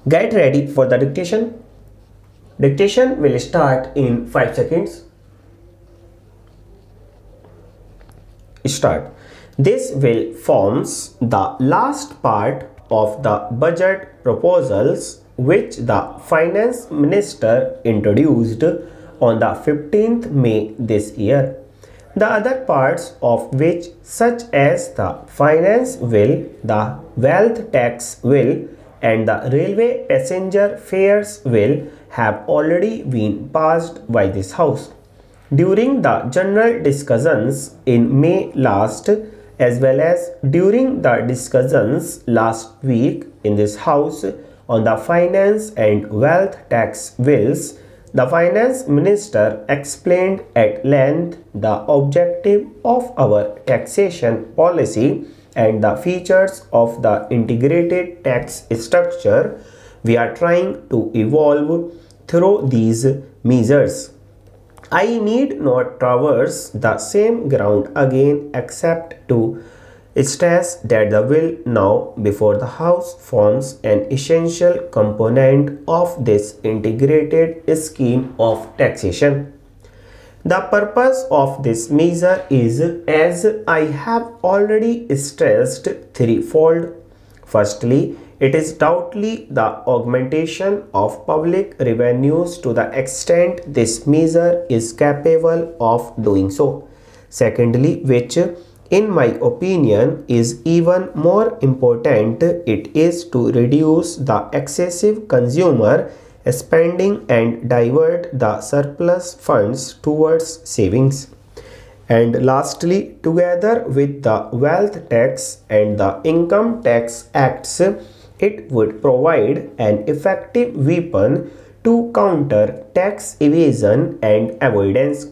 Get ready for the dictation. Dictation will start in 5 seconds. Start. This will forms the last part of the budget proposals which the finance minister introduced on the 15th May this year. The other parts of which, such as the finance bill, the wealth tax bill, and the railway passenger fares bill, have already been passed by this House. During the general discussions in May last, as well as during the discussions last week in this House on the finance and wealth tax bills, the finance minister explained at length the objective of our taxation policy and the features of the integrated tax structure we are trying to evolve through these measures. I need not traverse the same ground again except to stress that the bill now before the House forms an essential component of this integrated scheme of taxation. The purpose of this measure is, as I have already stressed, threefold. Firstly, it is doubtly the augmentation of public revenues to the extent this measure is capable of doing so. Secondly, which in my opinion is even more important, it is to reduce the excessive consumer spending and divert the surplus funds towards savings. And lastly, together with the wealth tax and the income tax acts, it would provide an effective weapon to counter tax evasion and avoidance.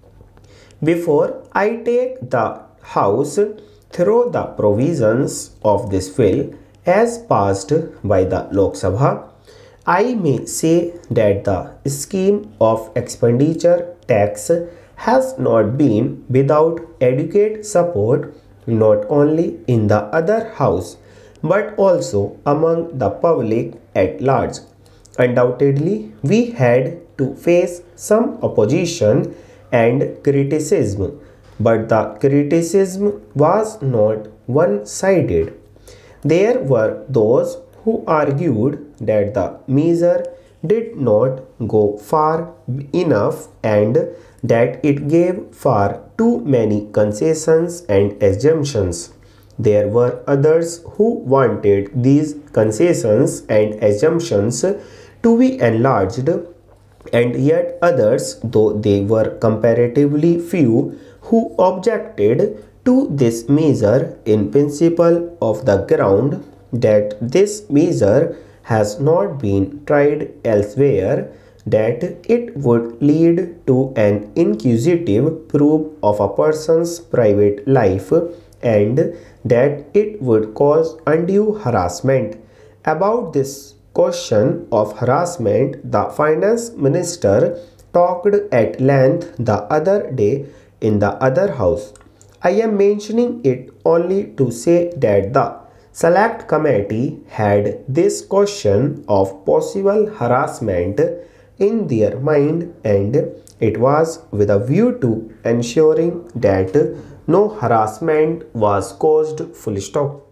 Before I take the House through the provisions of this bill as passed by the Lok Sabha, I may say that the scheme of expenditure tax has not been without adequate support not only in the other house but also among the public at large. Undoubtedly, we had to face some opposition and criticism, but the criticism was not one-sided. There were those who argued that the measure did not go far enough and that it gave far too many concessions and exemptions. There were others who wanted these concessions and exemptions to be enlarged, and yet others, though they were comparatively few, who objected to this measure in principle of the ground that this measure has not been tried elsewhere, that it would lead to an inquisitive probe of a person's private life, and that it would cause undue harassment. About this question of harassment, the finance minister talked at length the other day in the other house. I am mentioning it only to say that the Select Committee had this question of possible harassment in their mind, and it was with a view to ensuring that no harassment was caused. Full stop.